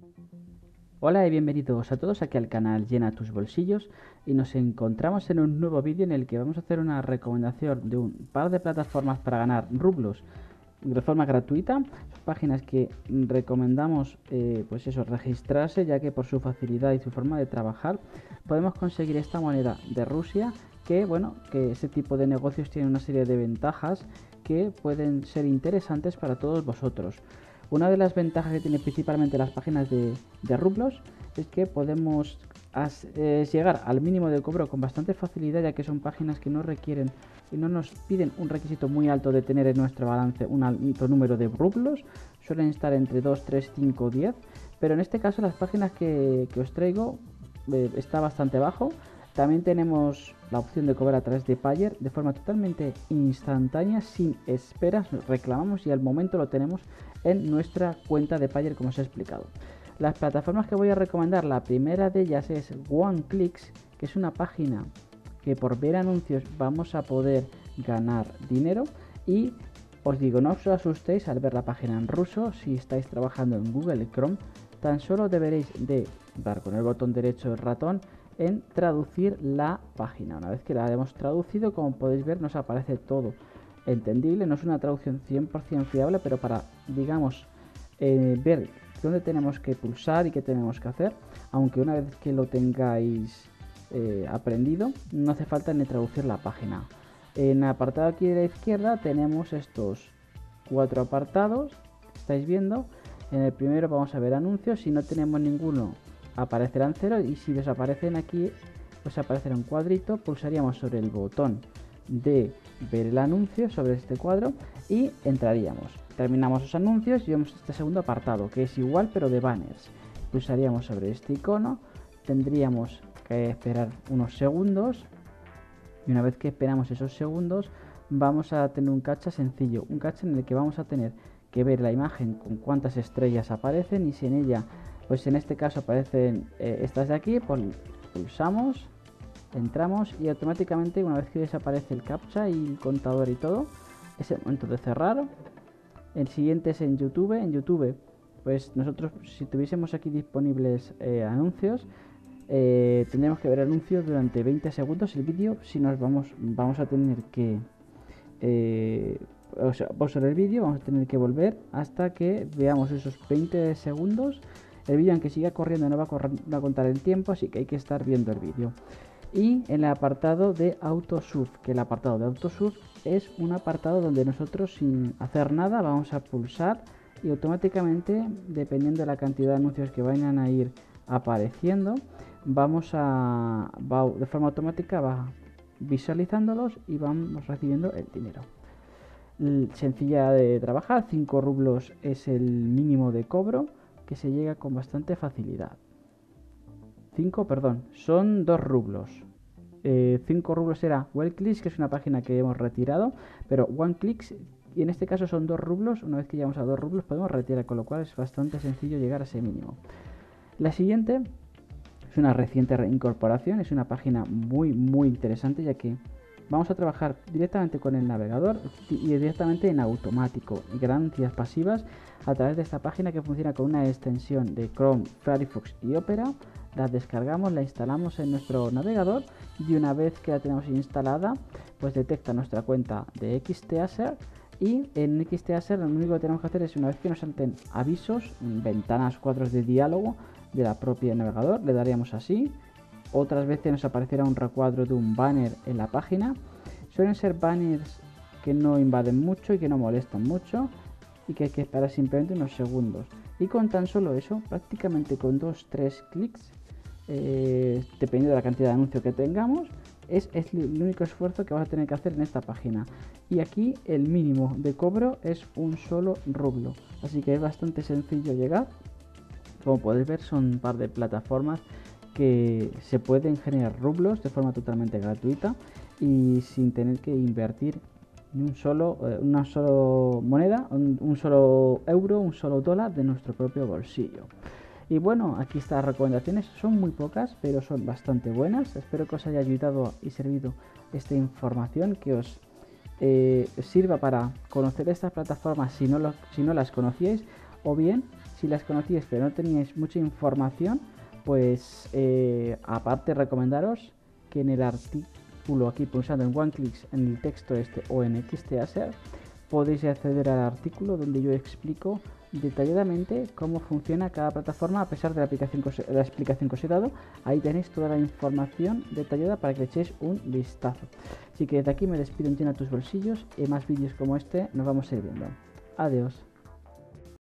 Hola y bienvenidos a todos aquí al canal Llena tus bolsillos, y nos encontramos en un nuevo vídeo en el que vamos a hacer una recomendación de un par de plataformas para ganar rublos de forma gratuita. Son páginas que recomendamos pues eso, registrarse, ya que por su facilidad y su forma de trabajar podemos conseguir esta moneda de Rusia, que bueno, que ese tipo de negocios tiene una serie de ventajas que pueden ser interesantes para todos vosotros. Una de las ventajas que tiene principalmente las páginas de rublos es que podemos llegar al mínimo de cobro con bastante facilidad, ya que son páginas que no requieren y no nos piden un requisito muy alto de tener en nuestro balance un alto número de rublos. Suelen estar entre 2, 3, 5, 10, pero en este caso las páginas que os traigo está bastante bajo. También tenemos la opción de cobrar a través de Payer de forma totalmente instantánea, sin esperas. Reclamamos y al momento lo tenemos en nuestra cuenta de Payer, como os he explicado. Las plataformas que voy a recomendar, la primera de ellas es OneClicks, que es una página que por ver anuncios vamos a poder ganar dinero. Y os digo, no os asustéis al ver la página en ruso. Si estáis trabajando en Google Chrome, tan solo deberéis de dar con el botón derecho del ratón en traducir la página. Una vez que la hemos traducido, como podéis ver, nos aparece todo entendible. No es una traducción 100% fiable, pero para, digamos, ver dónde tenemos que pulsar y qué tenemos que hacer, aunque una vez que lo tengáis aprendido, no hace falta ni traducir la página. En el apartado aquí de la izquierda tenemos estos 4 apartados que estáis viendo. En el primero vamos a ver anuncios. Si no tenemos ninguno, aparecerán 0, y si desaparecen aquí, pues aparecerá un cuadrito. Pulsaríamos sobre el botón de ver el anuncio sobre este cuadro y entraríamos. Terminamos los anuncios y vemos este segundo apartado, que es igual pero de banners. Pulsaríamos sobre este icono, tendríamos que esperar unos segundos, y una vez que esperamos esos segundos vamos a tener un cacha sencillo, un cacha en el que vamos a tener que ver la imagen con cuántas estrellas aparecen, y si en ella, pues en este caso aparecen estas de aquí, pues pulsamos, entramos y automáticamente, una vez que desaparece el captcha y el contador y todo, es el momento de cerrar. El siguiente es en YouTube. En YouTube, pues nosotros, si tuviésemos aquí disponibles anuncios, tendremos que ver anuncios durante 20 segundos. El vídeo, si nos vamos a tener que pausar el vídeo, vamos a tener que volver hasta que veamos esos 20 segundos. El vídeo, aunque siga corriendo, no va a contar el tiempo, así que hay que estar viendo el vídeo. Y en el apartado de AutoSurf, que el apartado de AutoSurf es un apartado donde nosotros, sin hacer nada, vamos a pulsar y automáticamente, dependiendo de la cantidad de anuncios que vayan a ir apareciendo, de forma automática va visualizándolos y vamos recibiendo el dinero. Sencilla de trabajar, 5 rublos es el mínimo de cobro, que se llega con bastante facilidad. 5, perdón, son 2 rublos. 5 rublos era OneClicks, que es una página que hemos retirado, pero OneClicks, y en este caso son 2 rublos. Una vez que llegamos a 2 rublos podemos retirar, con lo cual es bastante sencillo llegar a ese mínimo. La siguiente es una reciente reincorporación, es una página muy interesante, ya que vamos a trabajar directamente con el navegador y directamente en automático, ganancias pasivas a través de esta página, que funciona con una extensión de Chrome, Firefox y Opera. La descargamos, la instalamos en nuestro navegador, y una vez que la tenemos instalada, pues detecta nuestra cuenta de XTASER. Y en XTASER lo único que tenemos que hacer es, una vez que nos salten avisos, ventanas, cuadros de diálogo de la propia navegador, le daríamos así. Otras veces nos aparecerá un recuadro de un banner en la página. Suelen ser banners que no invaden mucho y que no molestan mucho, y que hay que esperar simplemente unos segundos. Y con tan solo eso, prácticamente con 2-3 clics, dependiendo de la cantidad de anuncios que tengamos, es el único esfuerzo que vas a tener que hacer en esta página. Y aquí el mínimo de cobro es un solo rublo, así que es bastante sencillo llegar. Como podéis ver, son un par de plataformas que se pueden generar rublos de forma totalmente gratuita y sin tener que invertir una solo moneda, un solo euro, un solo dólar de nuestro propio bolsillo. Y bueno, aquí están las recomendaciones, son muy pocas, pero son bastante buenas. Espero que os haya ayudado y servido esta información, que os sirva para conocer estas plataformas si no las conocíais, o bien si las conocíais pero no teníais mucha información, pues aparte recomendaros que en el artículo aquí pulsando en OneClick en el texto este o en XTASER podéis acceder al artículo donde yo explico detalladamente cómo funciona cada plataforma a pesar de la explicación que os he dado. Ahí tenéis toda la información detallada para que le echéis un vistazo. Así que desde aquí me despido en Llena tus bolsillos y más vídeos como este nos vamos a ir viendo. Adiós.